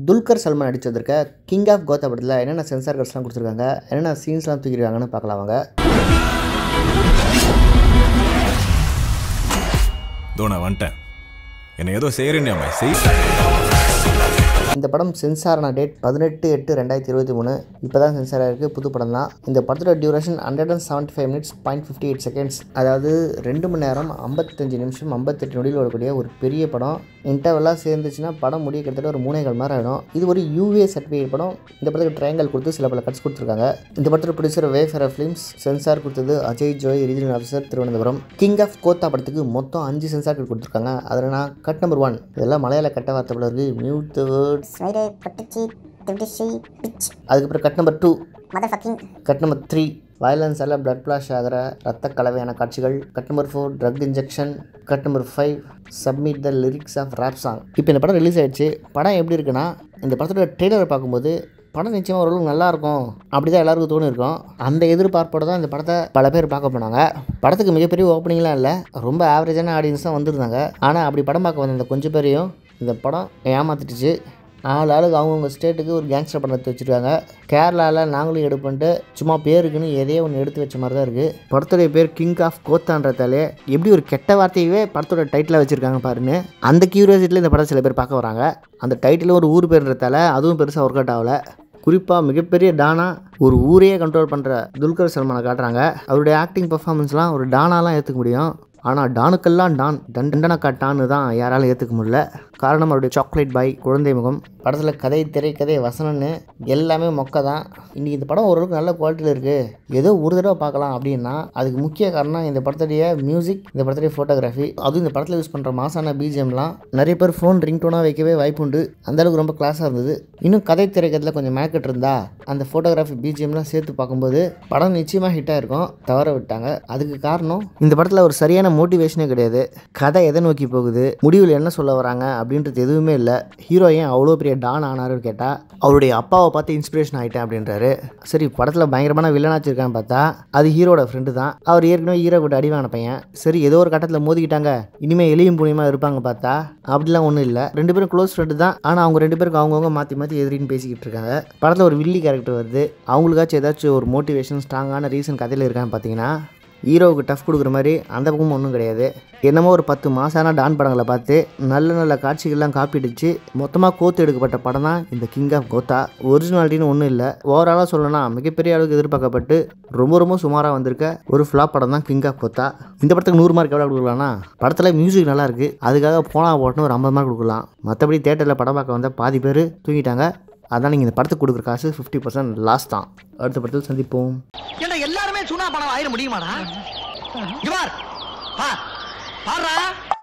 துல்கர் சல்மான் நடிச்சு வந்திருக்க king of Kota படத்தில் என்னென்ன சென்சார் கட்ஸ்லாம் கொடுத்துருக்காங்க, என்னென்ன சீன்ஸ்லாம் தூக்கிருக்காங்கன்னு பார்க்கலாம் வாங்க. தோணா வந்துட்டேன், என்ன ஏதோ செய்கிறேன் செய். இந்த படம் சென்சாரான டேட் 18/8/2023. இப்போ தான் சென்சார் ஆகிருக்கு, புது படம் தான். இந்த படத்தோட டியூரேஷன் 175 minutes 0.58 seconds, அதாவது 2 மணி நேரம் 55 நிமிஷம் 58 நொடியில் வரக்கூடிய ஒரு பெரிய படம். இன்டர்வெல்லாம் சேர்ந்துச்சுன்னா படம் முடிய கிட்டத்தட்ட ஒரு 3.25 மணி நேரம் ஆகிடும். இது ஒரு UA சர்டிஃபிகேட் படம். இந்த படத்துக்கு ட்ரையாங்கல் கொடுத்து சில பல கட்ஸ் கொடுத்துருக்காங்க. இந்த படத்தோட ப்ரொடியூசர் வேஃபேர் ஃபிலிம்ஸ். சென்சார் கொடுத்தது Ajay Joy, regional officer, Thiruvananthapuram. King of Kotha படத்துக்கு மொத்தம் 5 சென்சார் கொடுத்துருக்காங்க. அதில் நான் கட் நம்பர் 1, இதெல்லாம் மலையாள கட்ட வார்த்தை போல இருக்குது, மியூட் த வேர்ட். அதுக்கப்புறம் கட் நம்பர் 2, கட் நம்பர் 3, வயலன்ஸால் பிளட் ஃப்ளாஷ் ஆகிற ரத்த கலவையான காட்சிகள். Cut number 4, drug injection. Cut number 5, submit the lyrics of rap song. இப்போ இந்த படம் ரிலீஸ் ஆகிடுச்சு. படம் எப்படி இருக்குன்னா, இந்த படத்தோட ட்ரெய்லரை பார்க்கும்போது படம் நிச்சயமாக ஓரளவுக்கு நல்லாயிருக்கும் அப்படி தான் எல்லாருக்கும் தோணி இருக்கும். அந்த எதிர்பார்ப்போடு தான் இந்த படத்தை பல பேர் பார்க்க போனாங்க. படத்துக்கு மிகப்பெரிய ஓப்பனிங்லாம் இல்லை, ரொம்ப ஆவரேஜான ஆடியன்ஸ் தான் வந்திருந்தாங்க. ஆனால் அப்படி படம் பார்க்க வந்த அந்த கொஞ்சம் பேரையும் இந்த படம் ஏமாற்றிட்டுச்சு. 4 ஆளுக்கு அவங்கவுங்க ஸ்டேட்டுக்கு ஒரு கேங்ஸ்டர் படம் எடுத்து வச்சுருக்காங்க. கேரளாவில் நாங்களும் எடுப்புன்ட்டு சும்மா பேருக்குன்னு எதையோ ஒன்று எடுத்து வச்ச மாதிரி தான் இருக்குது. படத்துடைய பேர் கிங் ஆஃப் கோத்தான்றதாலே எப்படி ஒரு கெட்ட வார்த்தையவே படத்தோட டைட்டிலாக வச்சுருக்காங்க பாருன்னு. அந்த கியூரியாசிட்டியில் இந்த படம் சில பேர் பார்க்க வராங்க. அந்த டைட்டில் ஒரு ஊர் பேருன்றதால அதுவும் பெருசாக ஒர்க் அவுட் ஆகலை. குறிப்பாக மிகப்பெரிய டானா, ஒரு ஊரையே கண்ட்ரோல் பண்ணுற துல்கர் சல்மானை காட்டுறாங்க. அவருடைய ஆக்டிங் பர்ஃபார்மன்ஸ்லாம் ஒரு டானாலாம் ஏற்றுக்க முடியும். ஆனால் டானுக்கெல்லாம் தண்டனக்கா டான்னு தான் யாராலும் ஏற்றுக்க முடியல. காரணம் அவருடைய சாக்லேட் பாய், குழந்தை முகம். படத்தில் கதை, திரைக்கதை, வசனம்னு எல்லாமே மொக்க தான். இன்றைக்கி இந்த படம் ஓரளவுக்கு நல்ல குவாலிட்டியில் இருக்குது, ஏதோ ஒரு தடவை பார்க்கலாம் அப்படின்னா அதுக்கு முக்கிய காரணம் இந்த படத்துடைய மியூசிக், இந்த படத்துடைய ஃபோட்டோகிராஃபி. அதுவும் இந்த படத்தில் யூஸ் பண்ணுற மாசான பிஜிஎம்லாம் நிறைய பேர் ஃபோன் ரிங்டோனாக வைக்கவே வாய்ப்பு உண்டு. அந்தளவுக்கு ரொம்ப கிளாஸாக இருந்தது. இன்னும் கதை, திரைக்கதையில் கொஞ்சம் மேக்கெட் இருந்தால் அந்த ஃபோட்டோகிராஃபி பிஜிஎம்லாம் சேர்த்து பார்க்கும்போது படம் நிச்சயமாக ஹிட்டாக இருக்கும். தவற விட்டாங்க. அதுக்கு காரணம் இந்த படத்தில் ஒரு சரியான மோட்டிவேஷனே கிடையாது. கதை எதை நோக்கி போகுது, முடிவில் என்ன சொல்ல வராங்க அப்படின்றது எதுவுமே இல்லை. ஹீரோ ஏன் அவ்வளோ பெரிய டான் ஆனாருன்னு கேட்டால் அவருடைய அப்பாவை பார்த்து இன்ஸ்பிரேஷன் ஆகிட்டேன் அப்படின்றாரு. சரி, படத்தில் பயங்கரமான வில்லனாச்சு இருக்கான்னு பார்த்தா அது ஹீரோட ஃப்ரெண்டு தான். அவர் ஏற்கனவே ஹீரோ கிட்ட அடிவான பையன். சரி, ஏதோ ஒரு கட்டத்தில் மோதிக்கிட்டாங்க, இனிமேல் எளியும் புனியமாக இருப்பாங்க பார்த்தா அப்படிலாம் ஒன்றும் இல்லை. 2 பேரும் க்ளோஸ் ஃப்ரெண்டு தான். ஆனால் அவங்க 2 பேருக்கு அவங்கவுங்க மாற்றி எதிரின்னு பேசிக்கிட்டு இருக்காங்க. படத்தில் ஒரு வில்லி கேரக்டர் வருது. அவங்களுக்காச்சும் ஏதாச்சும் ஒரு மோட்டிவேஷன், ஸ்ட்ராங்கான ரீசன் கதையில் இருக்கான்னு பார்த்தீங்கன்னா ஹீரோவுக்கு டஃப் கொடுக்குற மாதிரி அந்த பக்கமும் ஒன்றும் கிடையாது. என்னமோ ஒரு 10 மாசான டான் படங்களை பார்த்து நல்ல காட்சிகள்லாம் காப்பிடுச்சு மொத்தமாக கோத்து எடுக்கப்பட்ட படம் தான் இந்த கிங் ஆஃப் கோத்தா. ஒரிஜினாலிட்டின்னு ஒன்றும் இல்லை. ஓவராலாக சொல்லணும்னா மிகப்பெரிய அளவுக்கு எதிர்பார்க்கப்பட்டு ரொம்ப சுமாராக வந்திருக்க ஒரு ஃப்ளாப் படம் தான் கிங் ஆஃப் கோத்தா. இந்த படத்துக்கு 100 மார்க் எவ்வளோ கொடுக்கலாம்னா, படத்தில் மியூசிக் நல்லா இருக்குது, அதுக்காக போட்டுன்னு ஒரு 50 மார்க் கொடுக்கலாம். மற்றபடி தேட்டரில் படம் பார்க்க வந்த பாதி பேர் தூங்கிட்டாங்க. அதான் நீங்கள் இந்த படத்துக்கு கொடுக்குற காசு 50% லாஸ் தான். அடுத்த படத்தில் சந்திப்போம். எல்லாருமே சுனா பணம் ஆயிட முடியுமாடா? பாரு